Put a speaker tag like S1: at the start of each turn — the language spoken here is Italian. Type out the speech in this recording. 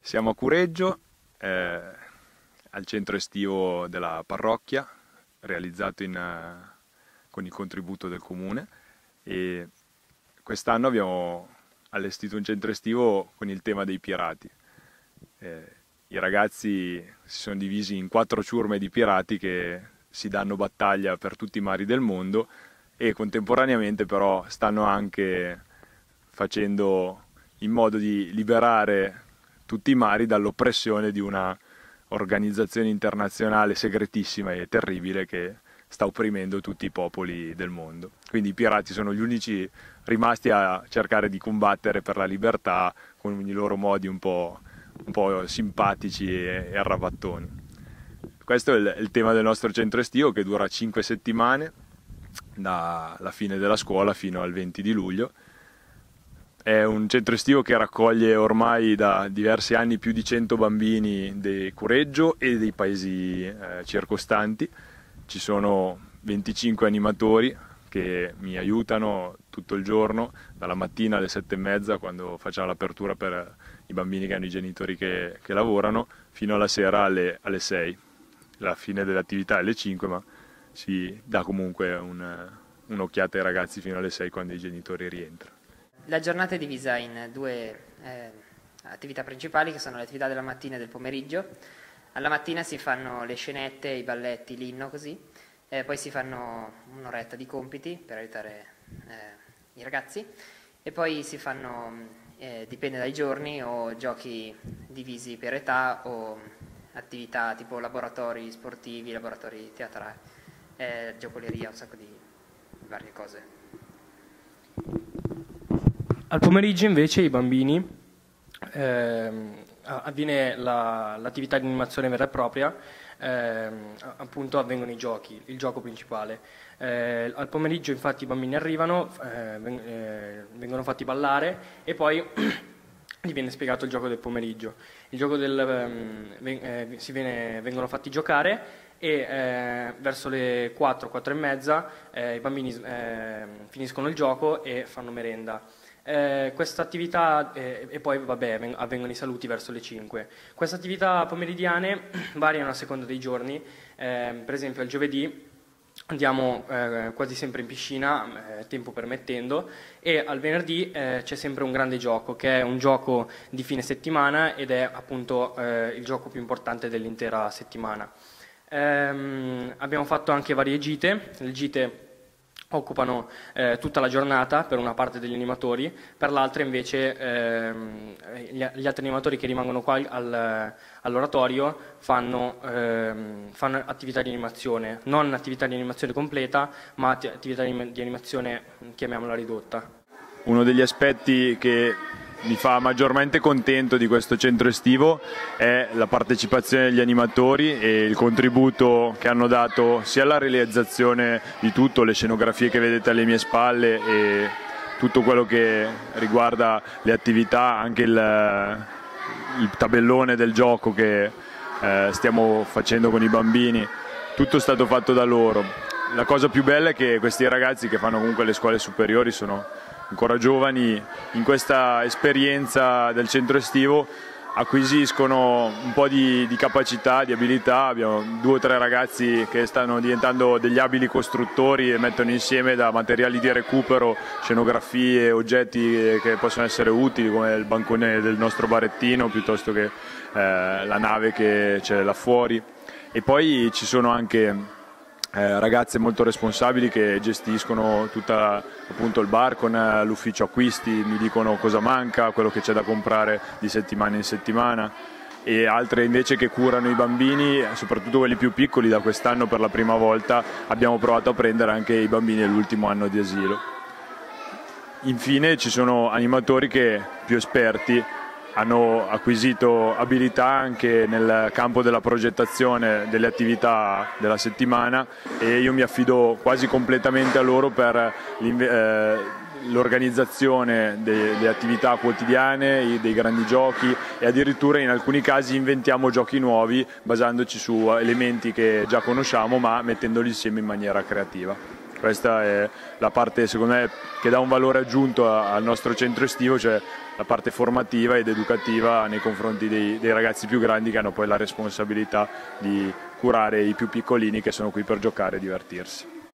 S1: Siamo a Cureggio, al centro estivo della parrocchia, realizzato con il contributo del comune, e quest'anno abbiamo allestito un centro estivo con il tema dei pirati. I ragazzi si sono divisi in 4 ciurme di pirati che si danno battaglia per tutti i mari del mondo e contemporaneamente però stanno anche facendo in modo di liberare tutti i mari dall'oppressione di una organizzazione internazionale segretissima e terribile che sta opprimendo tutti i popoli del mondo. Quindi i pirati sono gli unici rimasti a cercare di combattere per la libertà con i loro modi un po' simpatici e arrabbattoni. Questo è il tema del nostro centro estivo, che dura 5 settimane, dalla fine della scuola fino al 20 di luglio. È un centro estivo che raccoglie ormai da diversi anni più di 100 bambini di Cureggio e dei paesi circostanti. Ci sono 25 animatori che mi aiutano tutto il giorno, dalla mattina alle 7:30, quando facciamo l'apertura per i bambini che hanno i genitori che lavorano, fino alla sera alle 6. La fine dell'attività è alle 5, ma si dà comunque un'occhiata ai ragazzi fino alle 6 quando i genitori rientrano.
S2: La giornata è divisa in 2 attività principali, che sono le attività della mattina e del pomeriggio. Alla mattina si fanno le scenette, i balletti, l'inno, così. Poi si fanno un'oretta di compiti per aiutare i ragazzi, e poi si fanno, dipende dai giorni, o giochi divisi per età o attività tipo laboratori sportivi, laboratori teatrali, giocoleria, un sacco di varie cose.
S3: Al pomeriggio invece i bambini avviene l'attività di animazione vera e propria, appunto avvengono i giochi, il gioco principale. Al pomeriggio infatti i bambini arrivano, vengono fatti ballare e poi gli viene spiegato il gioco del pomeriggio. Il gioco vengono fatti giocare e verso le 4 e mezza i bambini finiscono il gioco e fanno merenda. Questa attività e poi avvengono i saluti verso le 5. Queste attività pomeridiane variano a seconda dei giorni. Per esempio il giovedì andiamo quasi sempre in piscina, tempo permettendo, e al venerdì c'è sempre un grande gioco, che è un gioco di fine settimana ed è appunto il gioco più importante dell'intera settimana. Abbiamo fatto anche varie gite. Le gite occupano tutta la giornata per una parte degli animatori, per l'altra invece gli altri animatori che rimangono qua all'oratorio fanno attività di animazione, non attività di animazione completa, ma attività di animazione, chiamiamola ridotta.
S1: Uno degli aspetti che mi fa maggiormente contento di questo centro estivo è la partecipazione degli animatori e il contributo che hanno dato sia alla realizzazione di tutto, le scenografie che vedete alle mie spalle e tutto quello che riguarda le attività, anche il tabellone del gioco che stiamo facendo con i bambini. Tutto è stato fatto da loro. La cosa più bella è che questi ragazzi, che fanno comunque le scuole superiori, sono ancora giovani, in questa esperienza del centro estivo acquisiscono un po' di capacità, di abilità. Abbiamo 2 o 3 ragazzi che stanno diventando degli abili costruttori e mettono insieme da materiali di recupero scenografie, oggetti che possono essere utili, come il bancone del nostro barettino piuttosto che la nave che c'è là fuori. E poi ci sono anche ragazze molto responsabili che gestiscono tutta appunto il bar con l'ufficio acquisti, mi dicono cosa manca, quello che c'è da comprare di settimana in settimana, e altre invece che curano i bambini, soprattutto quelli più piccoli. Da quest'anno per la prima volta abbiamo provato a prendere anche i bambini dell'ultimo anno di asilo. Infine ci sono animatori che, più esperti, hanno acquisito abilità anche nel campo della progettazione delle attività della settimana, e io mi affido quasi completamente a loro per l'organizzazione delle attività quotidiane, dei grandi giochi, e addirittura in alcuni casi inventiamo giochi nuovi basandoci su elementi che già conosciamo ma mettendoli insieme in maniera creativa. Questa è la parte, secondo me, che dà un valore aggiunto al nostro centro estivo, cioè la parte formativa ed educativa nei confronti dei ragazzi più grandi, che hanno poi la responsabilità di curare i più piccolini, che sono qui per giocare e divertirsi.